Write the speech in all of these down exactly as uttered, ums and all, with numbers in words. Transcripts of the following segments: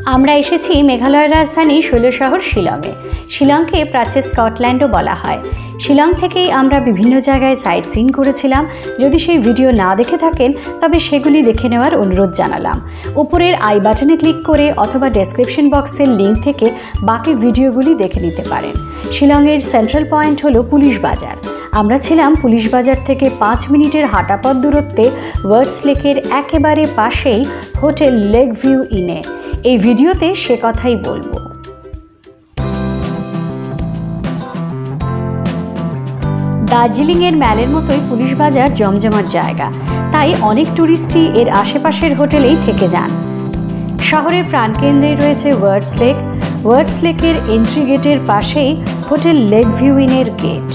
আমরা এসেছি মেঘালয়ের রাজধানী শৈলশহর শিলংয়ে। শিলংকে প্রাচ্যের স্কটল্যান্ডও বলা হয়। শিলং থেকেই আমরা বিভিন্ন জায়গায় সাইট সিন করেছিলাম। যদি সেই ভিডিও না দেখে থাকেন তবে সেগুলি দেখে নেওয়ার অনুরোধ জানালাম। উপরের আই বাটনে ক্লিক করে অথবা ডেসক্রিপশন বক্সের লিঙ্ক থেকে বাকি ভিডিওগুলি দেখে নিতে পারেন। শিলংয়ের সেন্ট্রাল পয়েন্ট হলো পুলিশ বাজার। আমরা ছিলাম পুলিশ বাজার থেকে পাঁচ মিনিটের হাঁটাপথ দূরত্বে ওয়ার্ডস লেকের একেবারে পাশেই হোটেল লেক ভিউ ইনে। এই ভিডিওতে সে কথাই বলবো। দার্জিলিংয়ের ম্যালের মতোই পুলিশ বাজার জমজমাট জায়গা, তাই অনেক ট্যুরিস্টই এর আশেপাশের হোটেলেই থেকে যান। শহরের প্রাণকেন্দ্রে রয়েছে ওয়ার্ডস লেক। ওয়ার্ডস লেকের এন্ট্রি গেটের পাশেই হোটেল লেক ভিউ ইনের গেট।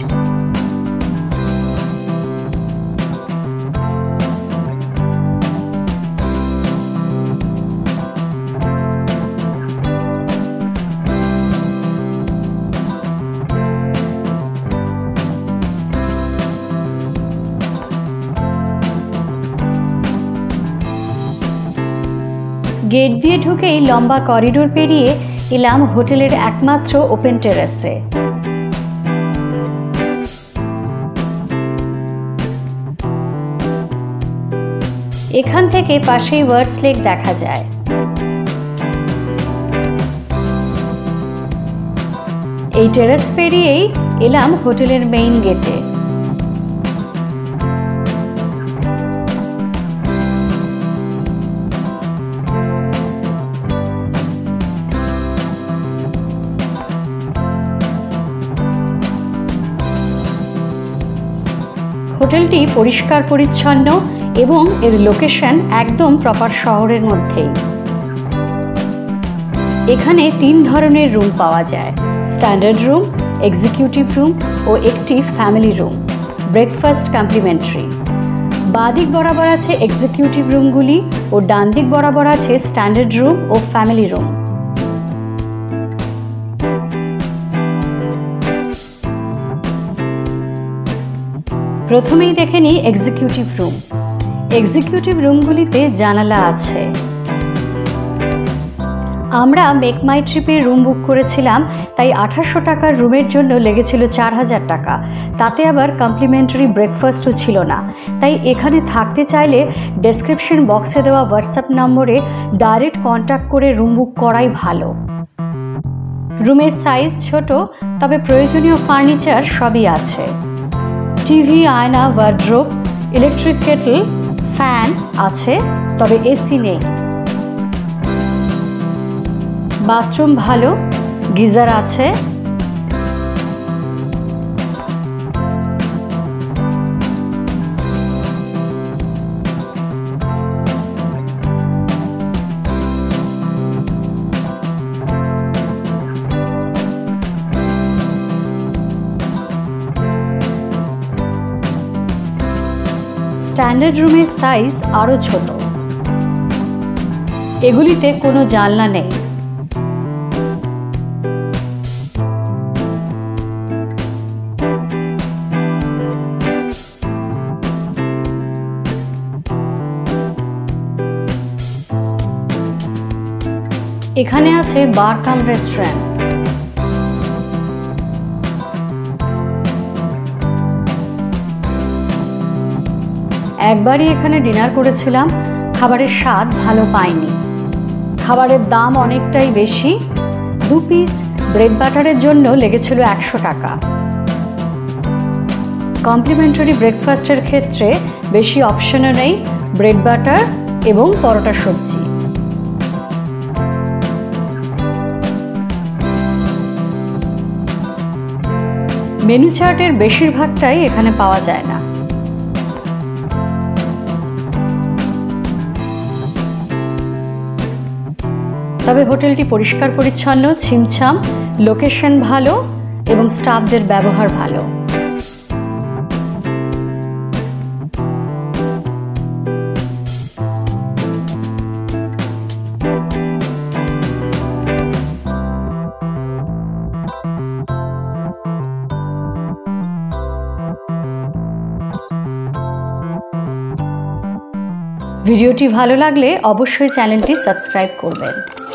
গেট দিয়ে ঢুকেই লম্বা করিডোর পেরিয়ে এলাম হোটেলের একমাত্র ওপেন টেরাসে। এখান থেকে পাশেই ওয়ার্ডস লেক দেখা যায়। এই টেরাস পেরিয়েই এলাম হোটেলের মেইন গেটে। হোটেলটি পরিষ্কার পরিচ্ছন্ন এবং এর লোকেশন একদম প্রপার শহরের মধ্যেই। এখানে তিন ধরনের রুম পাওয়া যায়: স্ট্যান্ডার্ড রুম, এক্সিকিউটিভ রুম ও একটি ফ্যামিলি রুম। Breakfast complimentary. বাঁ দিক বরাবর আছে এক্সিকিউটিভ রুমগুলি ও ডান দিক বরাবর আছে স্ট্যান্ডার্ড রুম ও ফ্যামিলি রুম। প্রথমেই দেখে নিই এক্সিকিউটিভ রুম। এক্সিকিউটিভ রুমগুলিতে জানালা আছে। আমরা মেক মাই ট্রিপে রুম বুক করেছিলাম, তাই আঠাশশো টাকার রুমের জন্য লেগেছিল চার হাজার টাকা। তাতে আবার কমপ্লিমেন্টারি ব্রেকফাস্টও ছিল না। তাই এখানে থাকতে চাইলে ডেসক্রিপশন বক্সে দেওয়া হোয়াটসঅ্যাপ নম্বরে ডাইরেক্ট কন্ট্যাক্ট করে রুম বুক করাই ভালো। রুমের সাইজ ছোট, তবে প্রয়োজনীয় ফার্নিচার সবই আছে। টিভি, আয়না, ওয়ার্ড্রোব, ইলেকট্রিক কেটল, ফ্যান আছে, তবে এসি নেই। বাথরুম ভালো, গিজার আছে। স্ট্যান্ডার্ড রুমের সাইজ আরও ছোট। এগুলিতে কোনো জানলা নেই। এখানে আছে বার কাম রেস্টুরেন্ট। একবারই এখানে ডিনার করেছিলাম, খাবারের স্বাদ ভালো পাইনি। খাবারের দাম অনেকটাই বেশি। দু পিস ব্রেড বাটারের জন্য লেগেছিল একশো টাকা। কমপ্লিমেন্টারি ব্রেকফাস্টের ক্ষেত্রে বেশি অপশনও নেই, ব্রেড বাটার এবং পরোটা সবজি। মেনু চার্টের বেশিরভাগটাই এখানে পাওয়া যায় না। তবে হোটেলটি পরিষ্কার পরিচ্ছন্ন, ছিমছাম, লোকেশন ভালো এবং স্টাফদের ব্যবহার ভালো। ভিডিওটি ভালো লাগলে অবশ্যই চ্যানেলটি সাবস্ক্রাইব করবেন।